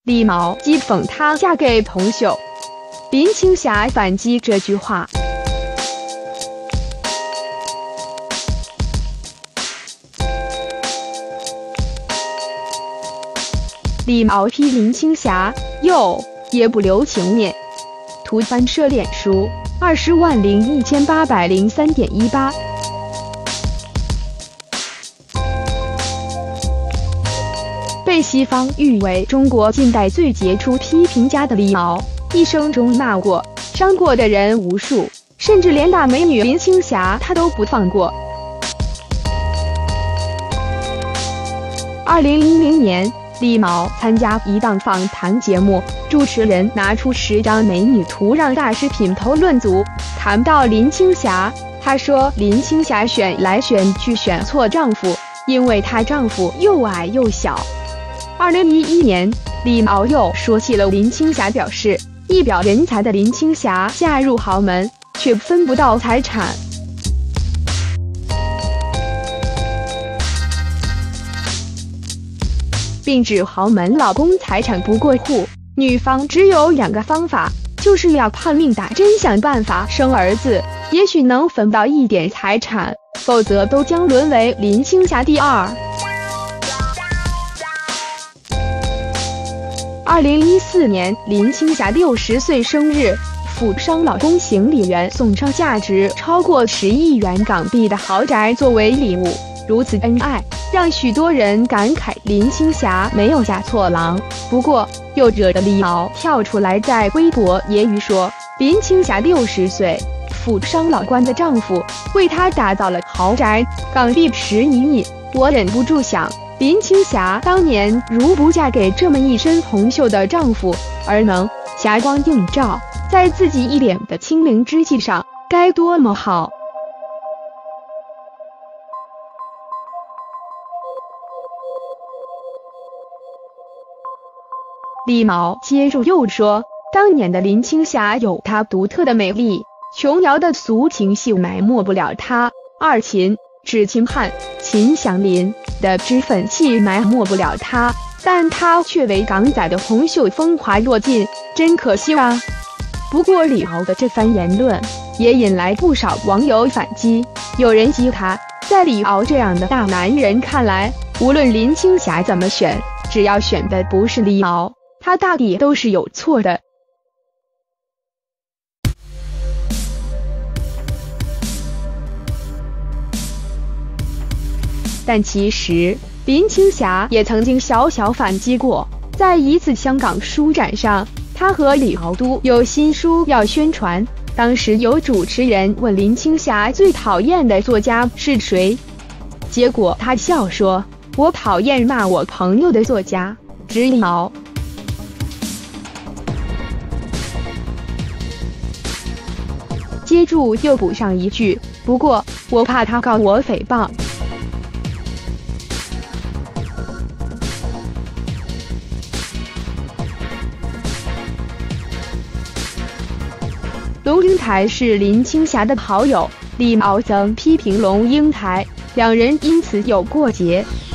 李敖讥讽她嫁给铜臭，林青霞反击这句话。李敖批林青霞也不留情面。图翻摄脸书20万01803.18。被西方誉为中国近代最杰出批评家的李敖，一生中骂过、伤过的人无数，甚至连大美女林青霞他都不放过。2000年，李敖参加一档访谈节目，主持人拿出10张美女图让大师品头论足。谈到林青霞，他说林青霞选来选去选错丈夫，因为她丈夫又矮又小。2011年，李敖又说起了林青霞，表示一表人才的林青霞嫁入豪门，却分不到财产。并指豪门老公财产不过户，女方只有2个方法，就是要拼命打针想办法生儿子，也许能分到一点财产，否则都将沦为林青霞第2。2014年，林青霞60岁生日，府上老公行李员送上价值超过10亿元港币的豪宅作为礼物，如此恩爱，让许多人感慨林青霞没有嫁错郎。不过，又惹得李敖跳出来在微博揶揄说，林青霞60岁，府上老官的丈夫为她打造了豪宅，港币11亿。我忍不住想，林青霞当年如不嫁给这么一身铜臭的丈夫，而能霞光映照，在自己一脸的清零之际上，该多么好。李敖接着又说，当年的林青霞有她独特的美丽，琼瑶的俗情戏埋没不了她，二秦、知秦汉、秦祥林的脂粉戏埋没不了她，但她却为港仔的红袖风华落尽，真可惜啊。不过李敖的这番言论也引来不少网友反击，有人讥他，在李敖这样的大男人看来，无论林青霞怎么选，只要选的不是李敖，他大抵都是有错的。但其实林青霞也曾经小小反击过，在一次香港书展上，她和李敖都有新书要宣传，当时有主持人问林青霞最讨厌的作家是谁，结果她笑说，我讨厌骂我朋友的作家，指李敖。接住又补上一句，不过我怕他告我诽谤。龙应台是林青霞的好友，李敖曾批评龙应台，两人因此有过节。